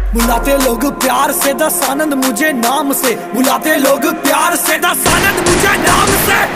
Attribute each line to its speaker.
Speaker 1: बुलाते लोग प्यार से दस आनंद मुझे नाम से, बुलाते लोग प्यार से दस आनंद मुझे नाम से।